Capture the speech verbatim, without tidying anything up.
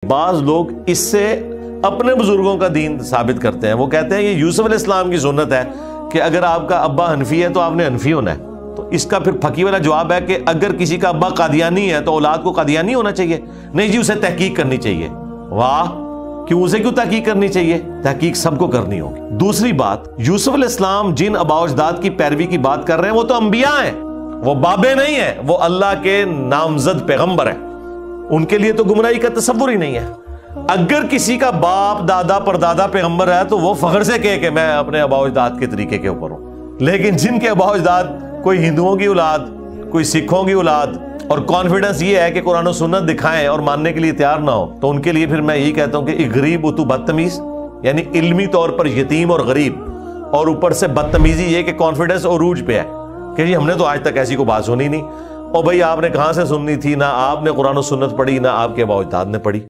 बाज लोग इससे अपने बुजुर्गों का दीन साबित करते हैं। वो कहते हैं ये यूसुफ अलैहिस्सलाम की सुन्नत है कि अगर आपका अब्बा हनफी है तो आपने हनफी होना है। तो इसका फिर फकी वाला जवाब है कि अगर किसी का अब्बा कादियानी है तो औलाद को कादियानी होना चाहिए? नहीं जी, उसे तहकीक करनी चाहिए। वाह, क्यों? उसे क्यों तहकीक करनी चाहिए? तहकीक सबको करनी होगी। दूसरी बात, यूसुफ अलैहिस्सलाम जिन आबा अजदाद की पैरवी की बात कर रहे हैं वो तो अंबिया हैं, वो बाबे नहीं है, वो अल्लाह के नामजद पैगंबर है। उनके लिए तो गुमराही का तसव्वुर ही नहीं है। अगर किसी का बाप दादा परदादा पैगंबर है तो वो फख्र से कहे कि मैं अपने आबा अजदाद के तरीके के ऊपर हूं। लेकिन जिनके आबा अजदाद कोई हिंदुओं की औलाद, कोई सिखों की औलाद, और कॉन्फिडेंस ये है कि कुरान और सुन्नत दिखाएं और मानने के लिए तैयार ना हो, तो उनके लिए फिर मैं यही कहता हूं कि गरीब उतु बदतमीज, यानी इल्मी तौर पर यतीम और गरीब, और ऊपर से बदतमीजी ये कि कॉन्फिडेंस अरूज पे है कि जी हमने तो आज तक ऐसी कोई बात सुनी नहीं। और भाई आपने कहां से सुननी थी? ना आपने कुरान और सुन्नत पढ़ी, ना आपके आबा अजदाद ने पढ़ी।